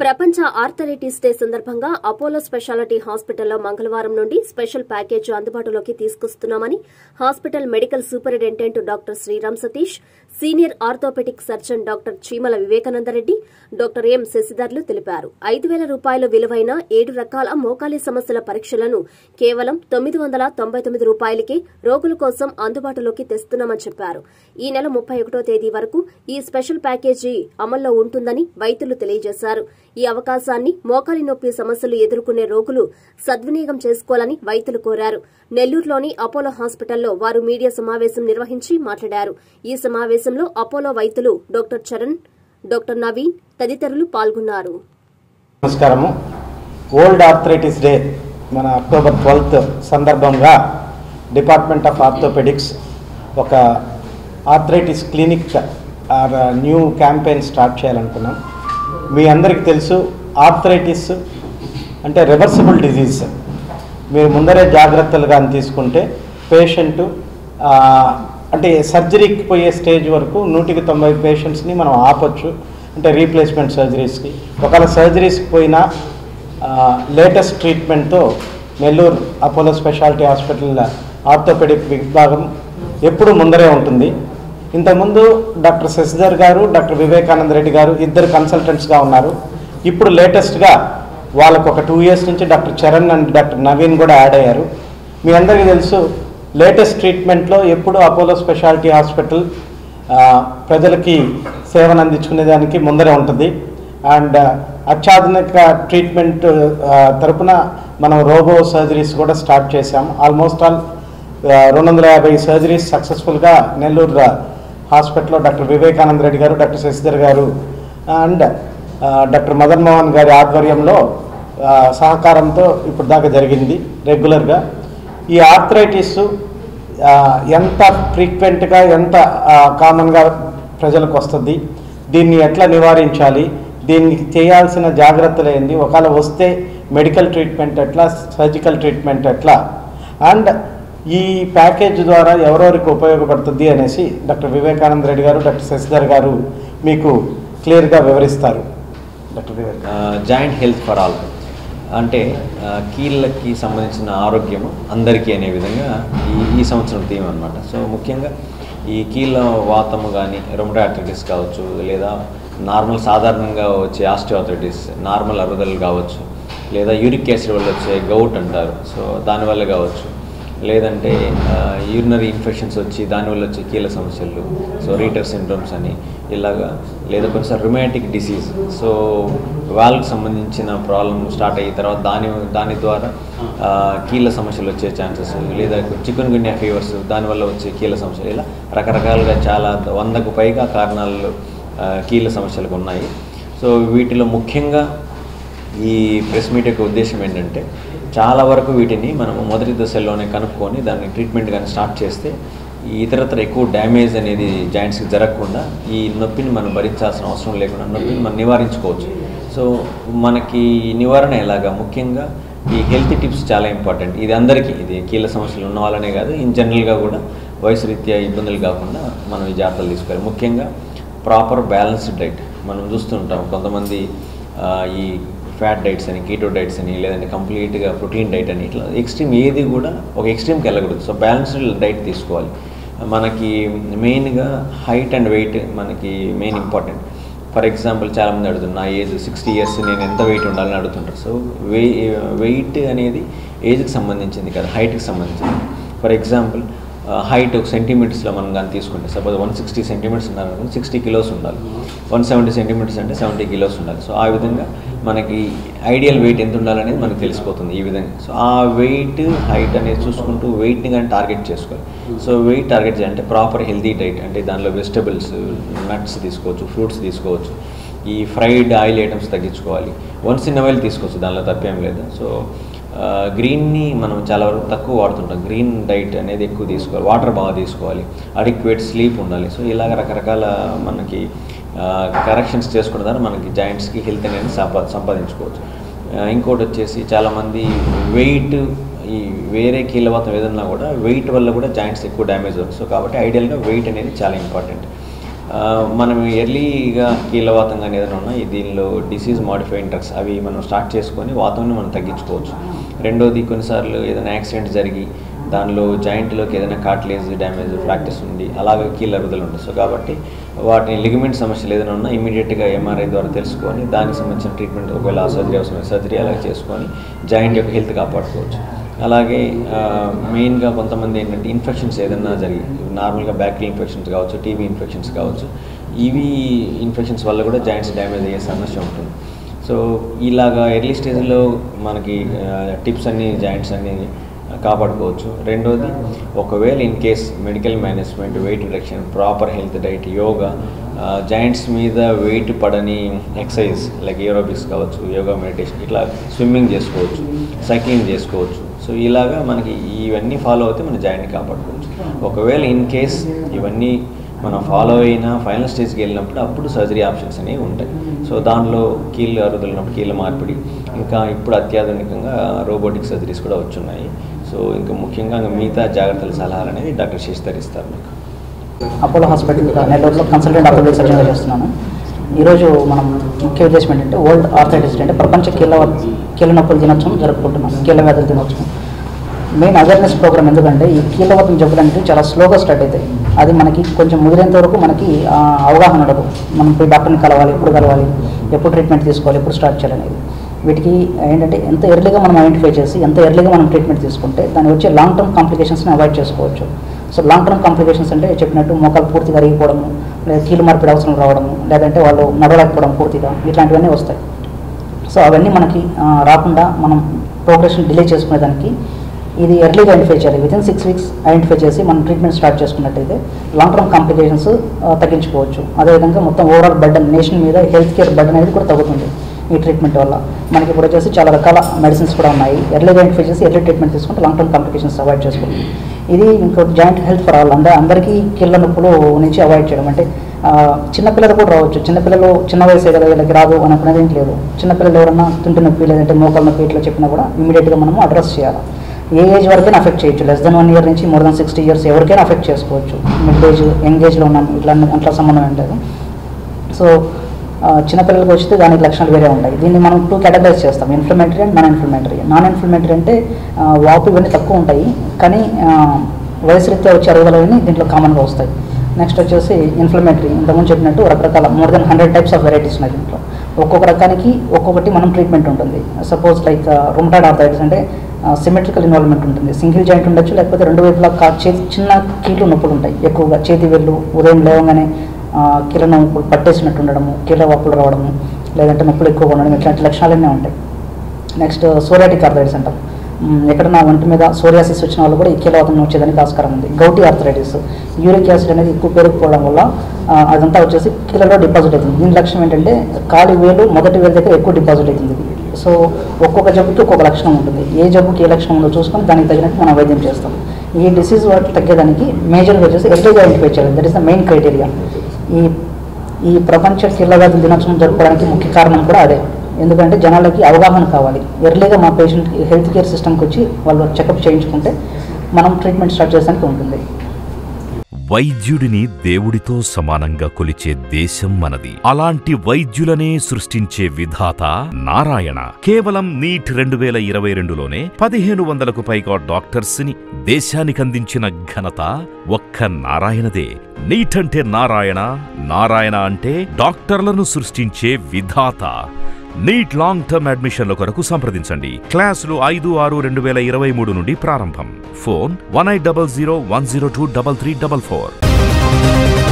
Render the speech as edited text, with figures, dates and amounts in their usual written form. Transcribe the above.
ప్రపంచ arthritis day సందర్భంగా Apollo speciality హాస్పిటల్లో మంగళవారం నుండి స్పెషల్ ప్యాకేజ్ అందుబాటులోకి తీసుకొస్తున్నామని hospital medical superintendent doctor Sriram Satish, senior orthopaedic surgeon doctor Cheemala Vivekananda Reddy, doctor M శశిధర్లు తెలిపారు. 5,000 రూపాయలు విలువైన 7 రకాల మోకాలి సమస్యల పరీక్షలను కేవలం 999 రూపాయలకే రోగుల కోసం అందుబాటులోకి తెస్తున్నామని చెప్పారు. ఈ నెల 31వ తేదీ వరకు ఈ స్పెషల్ ప్యాకేజీ అమల్లో ఉంటుందని వైద్యులు తెలియజేశారు. ఈ అవకాశాన్ని మోకాలి నొప్పి సమస్యలు ఎదుర్కొనే రోగులు సద్వినియోగం చేసుకోవాలని వైద్యులు కోరారు. నెల్లూరులోని అపోలో హాస్పిటల్లో వారు మీడియా సమావేశం నిర్వహించి మాట్లాడారు. ఈ సమావేశంలో అపోలో వైద్యులు డాక్టర్ చరణ్, డాక్టర్ నవీన్ తదితరులు పాల్గొన్నారు. నమస్కారము. వరల్డ్ ఆర్థరైటిస్ డే మన అక్టోబర్ 12th సందర్భంగా డిపార్ట్మెంట్ ఆఫ్ ఆర్థోపెడిక్స్ ఒక arthritis clinic new campaign start చేయాలనుకున్నాం. మీ అందరికీ తెలుసు, ఆర్థరైటిస్ అంటే రివర్సిబుల్ డిజీజ్. మీరు ముందరే జాగ్రత్తలుగా తీసుకుంటే పేషెంటు అంటే సర్జరీకి పోయే స్టేజ్ వరకు 190 పేషెంట్స్ని మనం ఆపొచ్చు, అంటే రీప్లేస్మెంట్ సర్జరీస్కి. ఒకవేళ సర్జరీస్కి పోయినా లేటెస్ట్ ట్రీట్మెంట్తో Nellore Apollo speciality hospital orthopaedic విభాగం ఎప్పుడు ముందరే ఉంటుంది. ఇంతకుముందు డాక్టర్ శశిధర్ గారు, డాక్టర్ వివేకానందరెడ్డి గారు ఇద్దరు కన్సల్టెంట్స్గా ఉన్నారు. ఇప్పుడు లేటెస్ట్గా వాళ్ళకు ఒక 2 years నుంచి doctor Charan and doctor Naveen కూడా యాడ్ అయ్యారు. మీ అందరికీ తెలుసు, లేటెస్ట్ ట్రీట్మెంట్లో ఎప్పుడు అపోలో స్పెషాలిటీ హాస్పిటల్ ప్రజలకి సేవను అందించుకునేదానికి ముందరే ఉంటుంది. అండ్ అత్యాధునిక ట్రీట్మెంట్ తరపున మనం రోబో సర్జరీస్ కూడా స్టార్ట్ చేశాం. ఆల్మోస్ట్ ఆల్ 250 సర్జరీస్ సక్సెస్ఫుల్గా నెల్లూరు హాస్పిటల్లో డాక్టర్ వివేకానందరెడ్డి గారు, డాక్టర్ శశిధర్ గారు అండ్ డాక్టర్ మదన్ మోహన్ గారి ఆధ్వర్యంలో సహకారంతో ఇప్పుడు దాకా జరిగింది రెగ్యులర్గా. ఈ ఆర్థరైటిస్ ఎంత ఫ్రీక్వెంట్గా, ఎంత కామన్గా ప్రజలకు వస్తుంది, దీన్ని ఎట్లా నివారించాలి, దీనికి చేయాల్సిన జాగ్రత్తలు ఏంది, ఒకవేళ వస్తే మెడికల్ ట్రీట్మెంట్ ఎట్లా, సర్జికల్ ట్రీట్మెంట్ ఎట్లా, అండ్ ఈ ప్యాకేజ్ ద్వారా ఎవరెవరికి ఉపయోగపడుతుంది అనేసి డాక్టర్ వివేకానంద రెడ్డి గారు, డాక్టర్ శశిధర్ గారు మీకు క్లియర్గా వివరిస్తారు. Doctor joint health for all అంటే కీళ్ళకి సంబంధించిన ఆరోగ్యం అందరికీ అనే విధంగా ఈ సంవత్సరం థీమ్ అనమాట. సో ముఖ్యంగా ఈ కీళ్ళ వాతము కానీ, రొమటాయిడ్ ఆర్థరైటిస్ కావచ్చు, లేదా నార్మల్ సాధారణంగా వచ్చే ఆస్టియోఆర్థరైటిస్, నార్మల్ అరుగుదల కావచ్చు, లేదా యూరిక్ యాసిడ్ వల్ల వచ్చే గౌట్ అంటారు, సో దానివల్ల కావచ్చు, లేదంటే యూరినరీ ఇన్ఫెక్షన్స్ వచ్చి దానివల్ల వచ్చే కీళ్ళ సమస్యలు, సో రీటర్ సిండ్రోమ్స్ అని ఇలాగా, లేదా కొంచెం రుమాటిక్ డిసీజ్, సో వాల్వ్కి సంబంధించిన ప్రాబ్లం స్టార్ట్ అయిన తర్వాత దాని ద్వారా కీళ్ళ సమస్యలు వచ్చే ఛాన్సెస్, లేదా చికెన్ గున్యా ఫీవర్స్ దానివల్ల వచ్చే కీళ్ళ సమస్యలు, ఇలా రకరకాలుగా చాలా 100కు పైగా కారణాలు కీళ్ళ సమస్యలకు ఉన్నాయి. సో వీటిలో ముఖ్యంగా ఈ ప్రెస్ మీట్ యొక్క ఉద్దేశం ఏంటంటే, చాలా వరకు వీటిని మనము మొదటి దశల్లోనే కనుక్కొని దాన్ని ట్రీట్మెంట్ కానీ స్టార్ట్ చేస్తే ఇతరత్ర ఎక్కువ డ్యామేజ్ అనేది జాయింట్స్కి జరగకుండా ఈ నొప్పిని మనం భరించాల్సిన అవసరం లేకుండా నొప్పిని మనం నివారించుకోవచ్చు. సో మనకి నివారణ ఎలాగా, ముఖ్యంగా ఈ హెల్తీ టిప్స్ చాలా ఇంపార్టెంట్. ఇది అందరికీ, ఇది కీళ్ళ సమస్యలు ఉన్న వాళ్ళనే కాదు, ఇన్ జనరల్గా కూడా వయసు రీత్యా ఇబ్బందులు కాకుండా మనం ఈ జాగ్రత్తలు తీసుకోవాలి. ముఖ్యంగా ప్రాపర్ బ్యాలెన్స్డ్ డైట్. మనం చూస్తుంటాం కొంతమంది ఈ ఫ్యాట్ డైట్స్ అని, కీటో డైట్స్ అని, లేదంటే కంప్లీట్గా ప్రోటీన్ డైట్ అని, ఇట్లా ఎక్స్ట్రీమ్ ఏది కూడా ఒక ఎక్స్ట్రీమ్కి వెళ్ళకూడదు. సో బ్యాలెన్స్డ్ డైట్ తీసుకోవాలి. మనకి మెయిన్గా హైట్ అండ్ వెయిట్ మనకి మెయిన్ ఇంపార్టెంట్. ఫర్ ఎగ్జాంపుల్ చాలామంది అడుగుతున్నారు, నా ఏజ్ 60 years, నేను ఎంత వెయిట్ ఉండాలని అడుగుతుంటారు. సో వెయిట్ అనేది ఏజ్కి సంబంధించింది కదా, హైట్కి సంబంధించింది. ఫర్ ఎగ్జాంపుల్ హైట్ ఒక సెంటీమీటర్స్లో మనం కానీ తీసుకుంటే, సపోజ్ 160 centimeters ఉన్నారనుకోండి, 60 kilos ఉండాలి. 170 centimeters అంటే 70 kilos ఉండాలి. సో ఆ విధంగా మనకి ఐడియల్ వెయిట్ ఎంత ఉండాలనేది మనకు తెలిసిపోతుంది ఈ విధంగా. సో ఆ వెయిట్, హైట్ అనేది చూసుకుంటూ వెయిట్ని కానీ టార్గెట్ చేసుకోవాలి. సో వెయిట్ టార్గెట్ చేయాలంటే ప్రాపర్ హెల్తీ డైట్, అంటే దానిలో వెజిటబుల్స్, నట్స్ తీసుకోవచ్చు, ఫ్రూట్స్ తీసుకోవచ్చు, ఈ ఫ్రైడ్ ఆయిల్ ఐటమ్స్ తగ్గించుకోవాలి. వన్స్ ఇన్ వైల్ తీసుకోవచ్చు, దానిలో తప్పేం లేదు. సో గ్రీన్ని మనం చాలా వరకు తక్కువ వాడుతుంటాం. గ్రీన్ డైట్ అనేది ఎక్కువ తీసుకోవాలి, వాటర్ బాగా తీసుకోవాలి, అడిక్వేట్ స్లీప్ ఉండాలి. సో ఇలాగ రకరకాల మనకి కరెక్షన్స్ చేసుకున్న దాన్ని మనకి జాయింట్స్కి హెల్త్ అనేది సంపాదించుకోవచ్చు. ఇంకోటి వచ్చేసి చాలామంది వెయిట్, ఈ వేరే కీళ్ళవాతం ఏదన్నా కూడా వెయిట్ వల్ల కూడా జాయింట్స్ ఎక్కువ డ్యామేజ్ అవుతుంది. సో కాబట్టి ఐడియల్గా వెయిట్ అనేది చాలా ఇంపార్టెంట్. మనం ఎర్లీగా కీళ్ళవాతం కానీ ఏదైనా ఉన్నా దీనిలో డిసీజ్ మాడిఫైయింగ్ డ్రగ్స్ అవి మనం స్టార్ట్ చేసుకొని వాతాన్ని మనం తగ్గించుకోవచ్చు. రెండోది కొన్నిసార్లు ఏదైనా యాక్సిడెంట్ జరిగి దానిలో జాయింట్లోకి ఏదైనా కార్టిలేజ్ డ్యామేజ్ ఫ్రాక్చర్స్ ఉంది, అలాగే కీళ్ళ అరుగుదల ఉంటుంది. సో కాబట్టి వాటిని లిగమెంట్ సమస్యలు ఏదైనా ఉన్నా ఇమీడియట్గా ఎంఆర్ఐ ద్వారా తెలుసుకొని దానికి సంబంధించిన ట్రీట్మెంట్, ఒకవేళ సర్జరీ అవసరం సర్జరీ అలాగే చేసుకొని జాయింట్ యొక్క హెల్త్ కాపాడుకోవచ్చు. అలాగే మెయిన్గా కొంతమంది ఏంటంటే ఇన్ఫెక్షన్స్ ఏదైనా జరిగి నార్మల్గా బ్యాక్టీరియల్ ఇన్ఫెక్షన్స్ కావచ్చు, టీబీ ఇన్ఫెక్షన్స్ కావచ్చు, ఈవీ ఇన్ఫెక్షన్స్ వల్ల కూడా జాయింట్స్ డ్యామేజ్ అయ్యే సమస్య ఉంటుంది. సో ఇలాగా ఎర్లీ స్టేజ్లో మనకి టిప్స్ అన్ని జాయింట్స్ అన్ని కాపాడుకోవచ్చు. రెండోది ఒకవేళ in case medical management, weight reduction, proper health diet, yoga, joints మీద వెయిట్ పడని ఎక్సర్సైజ్ లైక్ ఏరోబిక్స్ కావచ్చు, యోగా, మెడిటేషన్, ఇట్లా స్విమ్మింగ్ చేసుకోవచ్చు, సైక్లింగ్ చేసుకోవచ్చు. సో ఇలాగా మనకి ఇవన్నీ ఫాలో అయితే మన జాయింట్ని కాపాడుకోవచ్చు. ఒకవేళ ఇన్ కేస్ ఇవన్నీ మనం ఫాలో అయినా ఫైనల్ స్టేజ్కి వెళ్ళినప్పుడు అప్పుడు సర్జరీ ఆప్షన్స్ అనేవి ఉంటాయి. సో దానిలో కీళ్ళు అరుగుదలైనప్పుడు కీళ్ళ మార్పిడి, ఇంకా ఇప్పుడు అత్యాధునికంగా రోబోటిక్ సర్జరీస్ కూడా వచ్చున్నాయి. సో ఇంకా ముఖ్యంగా మిగతా జాగ్రత్తల సలహాలు అనేది డాక్టర్ శశిధర్ ఇస్తారు మీకు. అపోలో హాస్పిటల్ నెల్లూరులో కన్సల్టెంట్ ఆర్థోపెడిక్ సర్జన్గా చేస్తున్నాను. ఈరోజు మనం ముఖ్య ఉద్దేశం ఏంటంటే వరల్డ్ ఆర్థరైటిస్ అంటే ప్రపంచ కీళ్ళ నొప్పుల దినోత్సవం జరుపుకుంటున్నాం, కీళ్ళ వ్యాధుల దినోత్సవం. మెయిన్ అవేర్నెస్ ప్రోగ్రామ్ ఎందుకంటే ఈ కీళ్ళవాతం జబ్బులు అనేది చాలా స్లోగా స్టార్ట్ అవుతాయి. అది మనకి కొంచెం ముదిరేంత వరకు మనకి అవగాహన ఉండదు. మనం పోయి డాక్టర్ని కలవాలి, ఎప్పుడు కలవాలి, ఎప్పుడు ట్రీట్మెంట్ తీసుకోవాలి, ఎప్పుడు స్టార్ట్ చేయాలనేది. వీటికి ఏంటంటే ఎంత ఎర్లీగా మనం ఐడెంటిఫై చేసి ఎంత ఎర్లీగా మనం ట్రీట్మెంట్ తీసుకుంటే దాని వచ్చే లాంగ్ టర్మ్ కాంప్లికేషన్స్ని అవాయిడ్ చేసుకోవచ్చు. సో లాంగ్ టర్మ్ కాంప్లికేషన్స్ అంటే చెప్పినట్టు మోకాలు పూర్తిగా అరిగిపోవడము, లేదా కీలు మార్పిడి అవసరం రావడము, లేదంటే వాళ్ళు నడవలేకపోవడం పూర్తిగా, ఇట్లాంటివన్నీ వస్తాయి. సో అవన్నీ మనకి రాకుండా మనం ప్రోగ్రెషన్ డిలే చేసుకునేదానికి ఇది ఎర్లీగా ఐడెంటిఫై చేయాలి. వితిన్ 6 weeks ఐడెంటిఫై చేసి మనం ట్రీట్మెంట్ స్టార్ట్ చేసుకున్నట్టయితే లాంగ్ టర్మ్ కాంప్లికేషన్స్ తగ్గించుకోవచ్చు. అదేవిధంగా మొత్తం ఓవరాల్ బర్డన్ నేషన్ మీద హెల్త్ కేర్ బర్డన్ అనేది కూడా తగ్గుతుంది ఈ ట్రీట్మెంట్ వల్ల. మనకి ఇప్పుడు వచ్చేసి చాలా రకాల మెడిసిన్స్ కూడా ఉన్నాయి. ఎర్లీగా ఐడెంటిఫై చేసి ఎర్లీ ట్రీట్మెంట్ తీసుకుంటే లాంగ్ టర్మ్ కాంప్లికేషన్స్ అవాయిడ్ చేసుకోవాలి. ఇది ఇంకోటి జాయింట్ హెల్త్ ఫర్ ఆల్, అంటే అందరికీ కీళ్ళ నొప్పులు నుంచి అవాయిడ్ చేయడం. అంటే చిన్నపిల్లలు కూడా రావచ్చు. చిన్నపిల్లలు చిన్న వయసు కదా వీళ్ళకి రాదు అనుకునేది ఏంటి లేదు. చిన్నపిల్లలు ఎవరన్నా తుంటి నొప్పి లేదంటే మోకాల నొప్పి ఇట్లా చెప్పినా కూడా ఇమీడియట్గా మనము అడ్రస్ చేయాలి. ఏ ఏజ్ వరకైనా అఫెక్ట్ చేయొచ్చు. లెస్ దెన్ 1 year నుంచి మోర్ దెన్ 60 years ఎవరికైనా అఫెక్ట్ చేసుకోవచ్చు. మిడ్ ఏజ్, యంగ్ ఏజ్లో ఉన్నాం అట్లా సంబంధం ఏంటది. సో చిన్నపిల్లలకు వస్తే దానికి లక్షణాలు వేరే ఉంటాయి. దీన్ని మనం 2 categorize చేస్తాం, inflammatory and non inflammatory. Non inflammatory అంటే వాపు ఇవన్నీ తక్కువ ఉంటాయి, కానీ వయసు రీత్యా వచ్చే అరుగుదలన్నీ దీంట్లో కామన్గా వస్తాయి. నెక్స్ట్ వచ్చేసి ఇన్ఫ్లమేటరీ, ఇంతకుముందు చెప్పినట్టు రకరకాల more than 100 types of varieties ఉన్నాయి దీంట్లో. ఒక్కొక్క రకానికి ఒక్కొక్కటి మనం ట్రీట్మెంట్ ఉంటుంది. సపోజ్ లైక్ రుమటాయిడ్ ఆర్థరైటిస్ అంటే సిమెట్రికల్ ఇన్వాల్వ్మెంట్ ఉంటుంది. సింగిల్ జాయింట్ ఉండొచ్చు, లేకపోతే రెండు వైపులా చిన్న కీళ్ళు నొప్పులు ఉంటాయి. ఎక్కువగా చేతి వేళ్ళు ఉదయం లేవగానే కీళ్ళ నొప్పులు పట్టేసినట్టు ఉండడము, కీళ్ళ వాపులు రావడము, లేదంటే నొప్పులు ఎక్కువగా ఉండడం, ఇట్లాంటి లక్షణాలన్నీ ఉంటాయి. నెక్స్ట్ సోరియాటిక్ ఆర్థరైటిస్ అంటాం. ఎక్కడన్నా ఒంటి మీద సోరియాసిస్ వచ్చిన వాళ్ళు కూడా ఈ కీళ్ళవాతం వచ్చేదానికి ఆస్కారం ఉంది. గౌటీ ఆర్థరైటిస్, యూరిక్ యాసిడ్ అనేది ఎక్కువ పెరిగిపోవడం వల్ల అదంతా వచ్చేసి కీళ్ళలో డిపాజిట్ అవుతుంది. దీని లక్షణం ఏంటంటే కాలి వేలు మొదటి వేలు దగ్గర ఎక్కువ డిపాజిట్ అవుతుంది. సో ఒక్కొక్క జబ్బుకి ఒక్కొక్క లక్షణం ఉంటుంది. ఏ జబ్బుకి ఏ లక్షణం ఉందో చూసుకొని దానికి తగినట్టు మనం వైద్యం చేస్తాం. ఈ డిసీజ్ తగ్గేదానికి మేజర్గా వచ్చేసి ఎర్లీగా ఐడెంటిఫై చేయాలి. That is the main criteria. ఈ ప్రపంచ కీళ్ళ వ్యాధుల దినోత్సవం జరుపుకోవడానికి ముఖ్య కారణం కూడా అదే. ఎందుకంటే జనాలకి అవగాహన కావాలి. ఎర్లీగా మా పేషెంట్ హెల్త్ కేర్ సిస్టమ్కి వచ్చి వాళ్ళు చెకప్ చేయించుకుంటే మనం ట్రీట్మెంట్ స్టార్ట్ చేయడానికి ఉంటుంది. వైద్యుడిని దేవుడితో సమానంగా కొలిచే దేశం మనది. అలాంటి వైద్యులనే సృష్టించే విధాత నారాయణ. కేవలం నీట్ 2022లోనే 1500కు పైగా డాక్టర్స్ ని దేశానికందించిన ఘనత ఒక్క నారాయణదే. నీట్ అంటే నారాయణ, నారాయణ అంటే డాక్టర్లను సృష్టించే విధాత. నీట్ లాంగ్ టర్మ్ అడ్మిషన్ల కొరకు సంప్రదించండి. క్లాసులు 5/6/2023 నుండి ప్రారంభం. ఫోన్ 1800 102 3344.